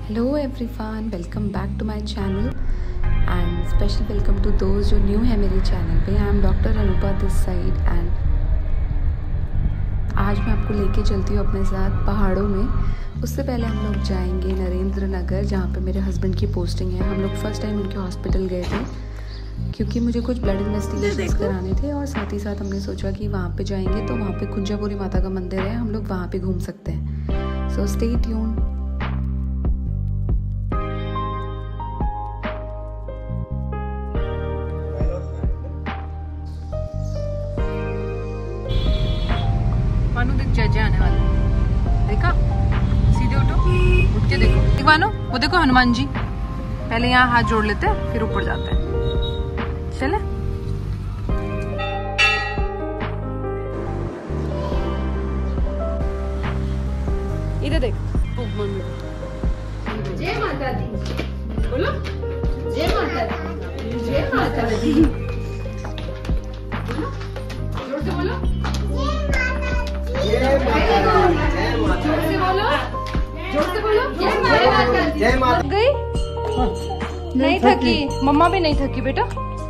Hello everyone, welcome back to my channel and special welcome to those जो new है मेरे channel पे। I am doctor Anupa this side and आज मैं आपको लेके चलती हूँ अपने साथ पहाड़ों में। उससे पहले हम लोग जाएंगे नरेंद्र नगर, जहाँ पे मेरे हस्बैंड की पोस्टिंग है। हम लोग फर्स्ट टाइम उनके हॉस्पिटल गए थे क्योंकि मुझे कुछ ब्लड इन्वेस्टिगेशंस कराने थे और साथ ही साथ हमने सोचा कि वहाँ पे जाएंगे तो वहाँ पे कुंजापुरी माता का मंदिर है, हम लोग वहाँ पे घूम सकते हैं। So stay tuned. मानो देख जज आने वाला, देखा? सीधे उठो, उठ के देखो। मानो वो देखो हनुमान जी। पहले यहाँ हाथ जोड़ लेते हैं फिर ऊपर जाते हैं। चले इधर देख। जय माता दी बोलो, जय माता दी, जय माता दी बोलो, जोर से बोलो, जय माता दी, जोर से बोलो, जोर से बोलो, जय माता दी। जय माता गई नहीं थकी, मम्मा भी नहीं थकी बेटा।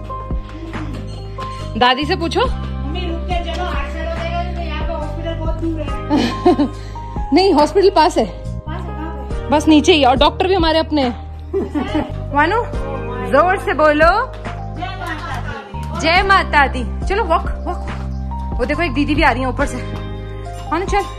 दादी से पूछो। मम्मी रुक के चलो, 8 साल हो गए, यहाँ पे हॉस्पिटल बहुत दूर है। नहीं हॉस्पिटल पास है, पास है, कहाँ पे? बस नीचे ही, और डॉक्टर भी हमारे अपने हैं। मानो जोर से बोलो, जय माता दी, जय माता दी। चलो वॉक वॉक। वो देखो एक दीदी भी आ रही है ऊपर से। मानो चल।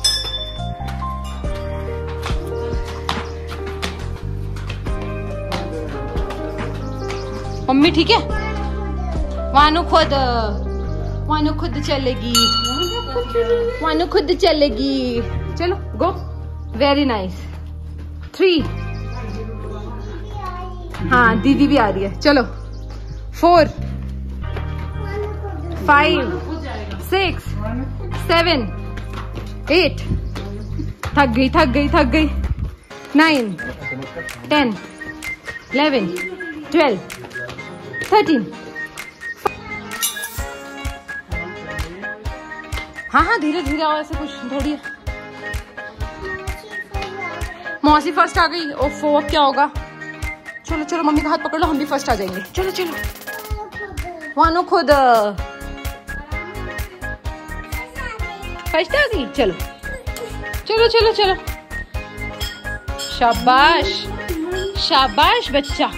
मम्मी ठीक है? वानू खुद चलेगी, वानू खुद चलेगी। चलो गो। Very nice. 3। हाँ दीदी भी आ रही है। चलो 4 5 6 7 8। थक गई 9 10 11 12 13। हाँ धीरे धीरे आओ, ऐसे कुछ थोड़ी। मौसी फर्स्ट आ गई। ओफो अब क्या होगा। चलो चलो मम्मी का हाथ पकड़ लो, हम भी फर्स्ट आ जाएंगे। चलो चलो। वानो खुद फर्स्ट आ गई। चलो चलो चलो चलो। शाबाश शाबाश बच्चा।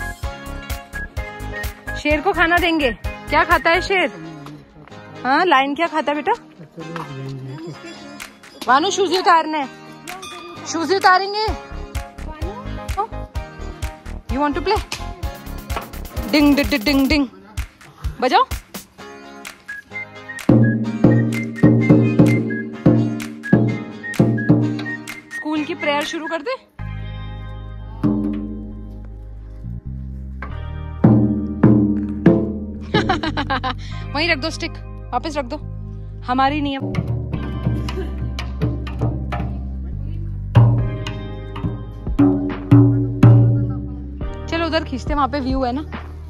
शेर को खाना देंगे। क्या खाता है शेर? हाँ लाइन क्या खाता है बेटा? वानू शूज उतारने, शूज उतारेंगे। You want to play? डिंग डिंग डिंग डिंग बजाओ। स्कूल की प्रेयर शुरू कर दे। वहीं रख दो स्टिक, वापस रख दो, हमारी नहीं है। चलो उधर खींचते, वहां पे व्यू है ना।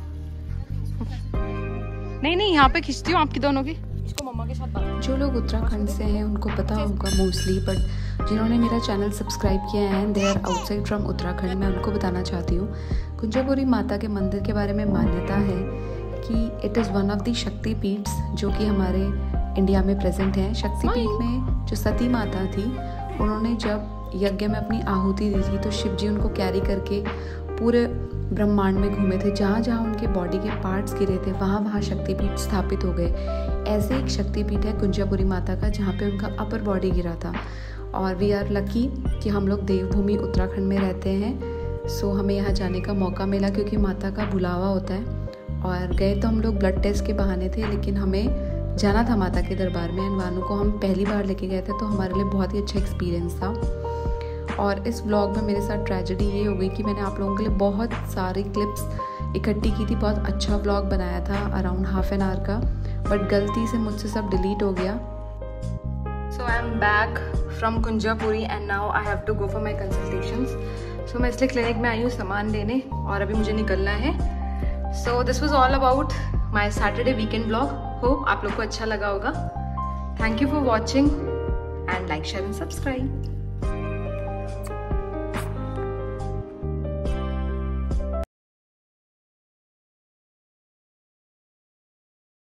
नहीं यहाँ पे खींचती हूँ आपकी दोनों की। इसको मम्मा के साथ बात। जो लोग उत्तराखंड से हैं उनको पता होगा मोस्टली, बट जिन्होंने मेरा चैनल सब्सक्राइब किया है and they are outside from Uttarakhand, मैं उनको बताना चाहती हूँ कुंजापुरी माता के मंदिर के बारे में मान्यता है कि it is one of the Shakti Peeths जो कि हमारे इंडिया में प्रेजेंट हैं। शक्ति पीठ में जो सती माता थी, उन्होंने जब यज्ञ में अपनी आहुति दी थी तो शिव जी उनको कैरी करके पूरे ब्रह्मांड में घूमे थे। जहाँ जहाँ उनके बॉडी के पार्ट्स गिरे थे वहाँ वहाँ शक्तिपीठ स्थापित हो गए। ऐसे एक शक्तिपीठ है कुंजापुरी माता का, जहाँ पे उनका अपर बॉडी गिरा था। और वी आर लकी कि हम लोग देवभूमि उत्तराखंड में रहते हैं। सो हमें यहाँ जाने का मौका मिला क्योंकि माता का बुलावा होता है। और गए तो हम लोग ब्लड टेस्ट के बहाने थे, लेकिन हमें जाना था माता के दरबार में। एंड वानू को हम पहली बार लेके गए थे तो हमारे लिए बहुत ही अच्छा एक्सपीरियंस था। और इस व्लॉग में मेरे साथ ट्रेजेडी ये हो गई कि मैंने आप लोगों के लिए बहुत सारी क्लिप्स इकट्ठी की थी। बहुत अच्छा व्लॉग बनाया था अराउंड ½ एन आवर का, बट गलती से मुझसे सब डिलीट हो गया। So I am back from Kunjapuri and now I have to go for my consultations. So मैं इसलिए क्लिनिक में आई हूँ सामान लेने और अभी मुझे निकलना है। So this was all about my Saturday weekend blog. Hope आप लोग को अच्छा लगा होगा। Thank you for watching and like share and subscribe.